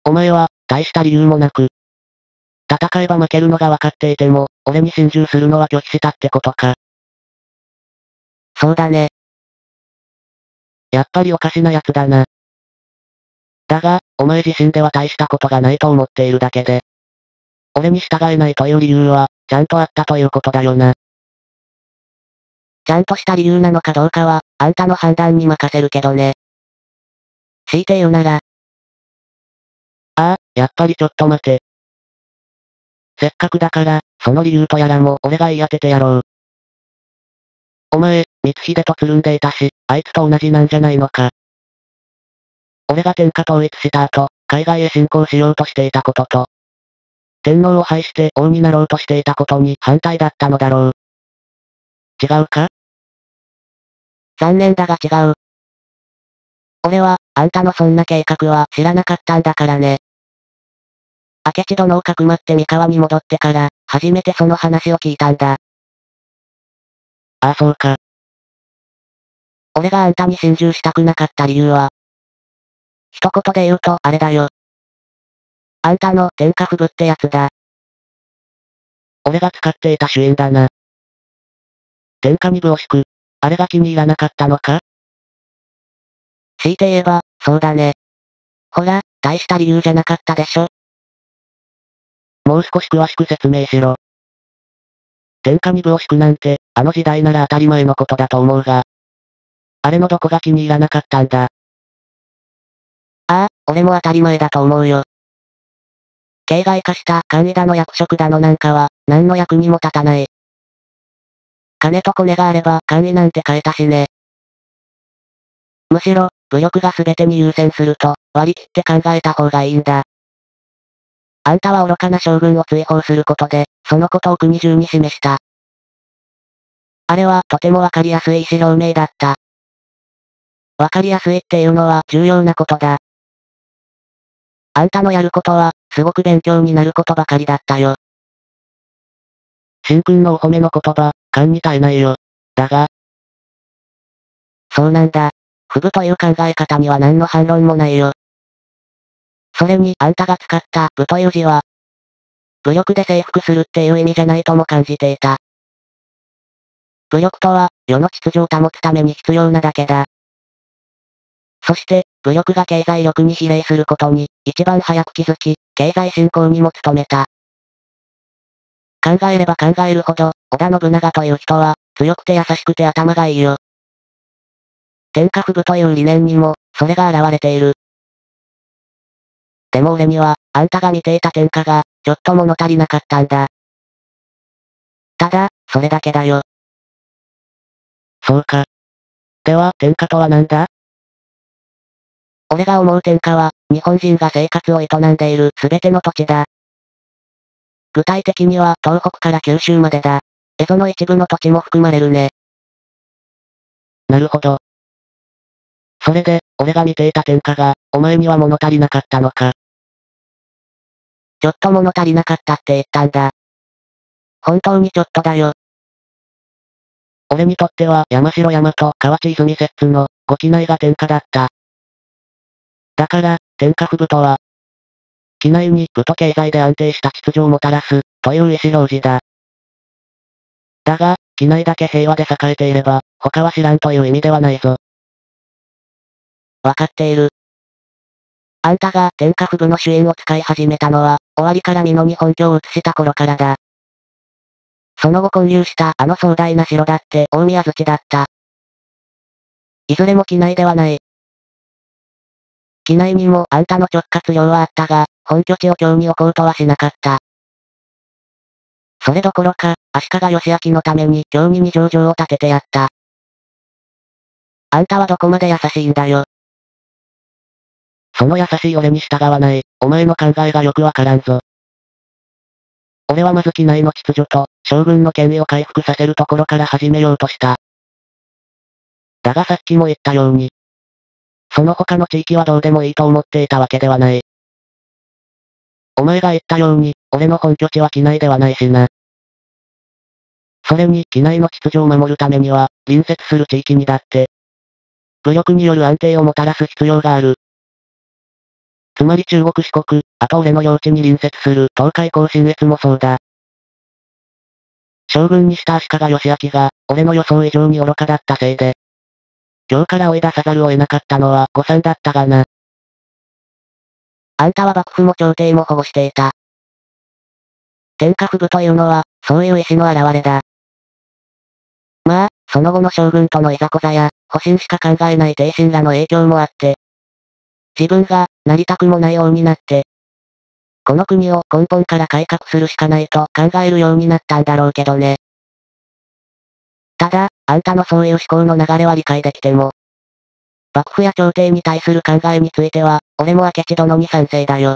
お前は、大した理由もなく。戦えば負けるのが分かっていても、俺に心中するのは拒否したってことか。 そうだね。 やっぱりおかしな奴だな。だが、お前自身では大したことがないと思っているだけで。俺に従えないという理由は、ちゃんとあったということだよな。 ちゃんとした理由なのかどうかは、あんたの判断に任せるけどね。強いて言うなら。 ああ、やっぱりちょっと待て。せっかくだから、その理由とやらも俺が言い当ててやろう。お前、光秀とつるんでいたし、あいつと同じなんじゃないのか。俺が天下統一した後、海外へ侵攻しようとしていたことと、天皇を廃して王になろうとしていたことに反対だったのだろう。違うか？ 残念だが違う。俺は、あんたのそんな計画は知らなかったんだからね。明智殿をかくまって三河に戻ってから、初めてその話を聞いたんだ。 ああそうか。 俺があんたに心中したくなかった理由は、一言で言うとあれだよ。あんたの天下布武ってやつだ。 俺が使っていた主因だな。天下に武を敷く。あれが気に入らなかったのか？ 強いて言えば、そうだね。ほら、大した理由じゃなかったでしょ。 もう少し詳しく説明しろ。天下に武を敷くなんて、あの時代なら当たり前のことだと思うが。あれのどこが気に入らなかったんだ。 ああ、俺も当たり前だと思うよ。形骸化した官位だの役職だのなんかは、何の役にも立たない。金とコネがあれば官位なんて変えたしね。むしろ、武力が全てに優先すると、割り切って考えた方がいいんだ。あんたは愚かな将軍を追放することで、そのことを国中に示した。あれはとてもわかりやすい意思表明だった。わかりやすいっていうのは重要なことだ。あんたのやることは、すごく勉強になることばかりだったよ。 神君のお褒めの言葉、勘に耐えないよ。だが、 そうなんだ。不武という考え方には何の反論もないよ。それに、あんたが使った武という字は、武力で征服するっていう意味じゃないとも感じていた。武力とは、世の秩序を保つために必要なだけだ。そして、武力が経済力に比例することに、一番早く気づき、経済振興にも努めた。考えれば考えるほど、織田信長という人は、強くて優しくて頭がいいよ。天下布武という理念にも、それが現れている。でも俺には、あんたが見ていた天下が、ちょっと物足りなかったんだ。ただ、それだけだよ。 そうか。では、天下とは何だ？ 俺が思う天下は、日本人が生活を営んでいる全ての土地だ。具体的には、東北から九州までだ。蝦夷の一部の土地も含まれるね。 なるほど。それで、俺が見ていた天下が、お前には物足りなかったのか。 ちょっと物足りなかったって言ったんだ。本当にちょっとだよ。 俺にとっては山城山と河内泉摂津の、ご機内が天下だった。だから、天下布武とは、機内に武と経済で安定した秩序をもたらす、という意思表示だ。だが、機内だけ平和で栄えていれば、他は知らんという意味ではないぞ。 わかっている。あんたが天下布武の主演を使い始めたのは、終わりから美濃に本拠を移した頃からだ。その後建立したあの壮大な城だって大宮槌だった。いずれも機内ではない。機内にもあんたの直轄領はあったが、本拠地を京に置こうとはしなかった。それどころか、足利義昭のために京に二条城を建ててやった。あんたはどこまで優しいんだよ。 その優しい俺に従わない、お前の考えがよくわからんぞ。俺はまず機内の秩序と、将軍の権威を回復させるところから始めようとした。だがさっきも言ったように、その他の地域はどうでもいいと思っていたわけではない。お前が言ったように、俺の本拠地は機内ではないしな。それに、機内の秩序を守るためには、隣接する地域にだって、武力による安定をもたらす必要がある。 つまり中国四国、あと俺の領地に隣接する東海甲信越もそうだ。将軍にした足利義昭が、俺の予想以上に愚かだったせいで、京から追い出さざるを得なかったのは誤算だったがな。 あんたは幕府も朝廷も保護していた。天下布武というのは、そういう意志の表れだ。まあ、その後の将軍とのいざこざや、保身しか考えない帝臣らの影響もあって、自分が、なりたくもない王になって、この国を根本から改革するしかないと考えるようになったんだろうけどね。ただ、あんたのそういう思考の流れは理解できても、幕府や朝廷に対する考えについては、俺も明智殿に賛成だよ。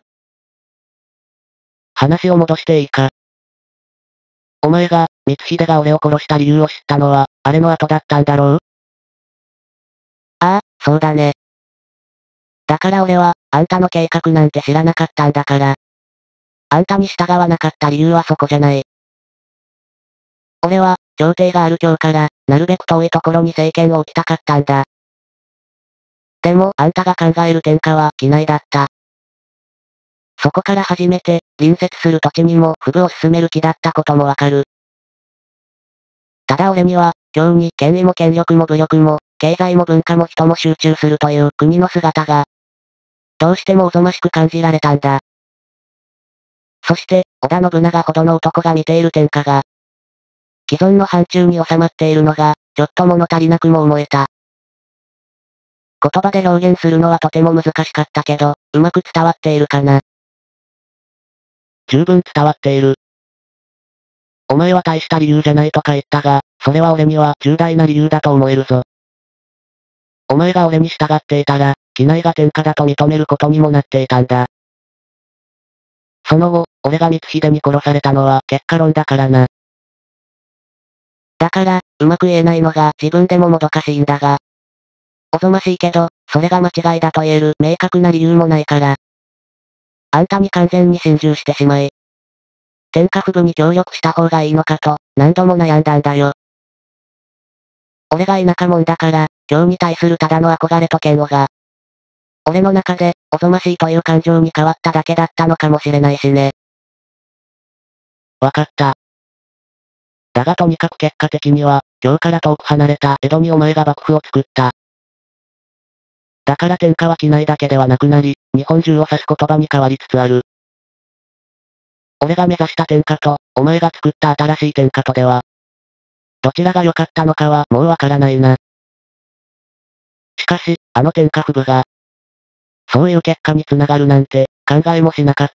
話を戻していいか。お前が、光秀が俺を殺した理由を知ったのは、あれの後だったんだろう？ ああ、そうだね。だから俺は、あんたの計画なんて知らなかったんだから。あんたに従わなかった理由はそこじゃない。俺は、朝廷がある京から、なるべく遠いところに政権を置きたかったんだ。でも、あんたが考える天下は、畿内だった。そこから始めて、隣接する土地にも、不武を進める気だったこともわかる。ただ俺には、京に権威も権力も武力も、経済も文化も人も集中するという国の姿が、どうしてもおぞましく感じられたんだ。そして、織田信長ほどの男が見ている天下が、既存の範疇に収まっているのが、ちょっと物足りなくも思えた。言葉で表現するのはとても難しかったけど、うまく伝わっているかな。 十分伝わっている。お前は大した理由じゃないとか言ったが、それは俺には重大な理由だと思えるぞ。お前が俺に従っていたら、畿内が天下だと認めることにもなっていたんだ。その後、俺が光秀に殺されたのは結果論だからな。 だから、うまく言えないのが自分でももどかしいんだが。おぞましいけど、それが間違いだと言える明確な理由もないから。あんたに完全に心中してしまい、天下布武に協力した方がいいのかと、何度も悩んだんだよ。俺が田舎者だから、京に対するただの憧れと嫌悪が、俺の中で、おぞましいという感情に変わっただけだったのかもしれないしね。 わかった。だがとにかく結果的には、京から遠く離れた江戸にお前が幕府を作った。だから天下は畿内だけではなくなり、日本中を指す言葉に変わりつつある。俺が目指した天下と、お前が作った新しい天下とでは、どちらが良かったのかはもうわからないな。しかし、あの天下布武が、そういう結果につながるなんて、考えもしなかった。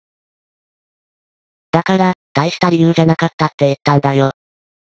だから、大した理由じゃなかったって言ったんだよ。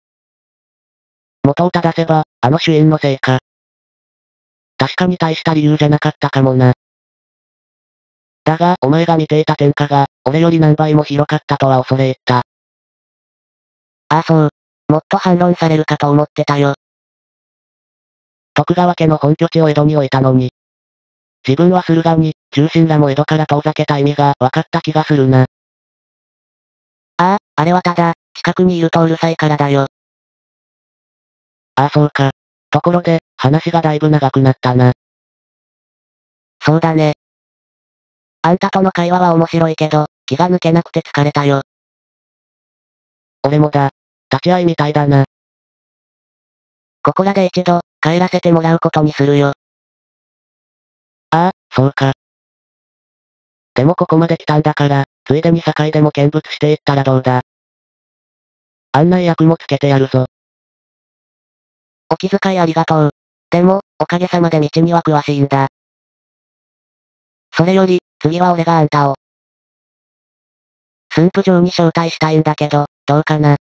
元を正せば、あの主演のせいか。確かに大した理由じゃなかったかもな。だが、お前が見ていた天下が、俺より何倍も広かったとは恐れ入った。 ああそう。もっと反論されるかと思ってたよ。 徳川家の本拠地を江戸に置いたのに。自分は駿河に、重臣らも江戸から遠ざけた意味が分かった気がするな。 ああ、あれはただ、近くにいるとうるさいからだよ。 ああそうか。ところで、話がだいぶ長くなったな。 そうだね。あんたとの会話は面白いけど、気が抜けなくて疲れたよ。 俺もだ。立ち会いみたいだな。 ここらで一度、帰らせてもらうことにするよ。 ああ、そうか。でもここまで来たんだから、ついでに堺でも見物していったらどうだ。案内役もつけてやるぞ。 お気遣いありがとう。でも、おかげさまで道には詳しいんだ。それより、次は俺があんたを、駿府城に招待したいんだけど、どうかな。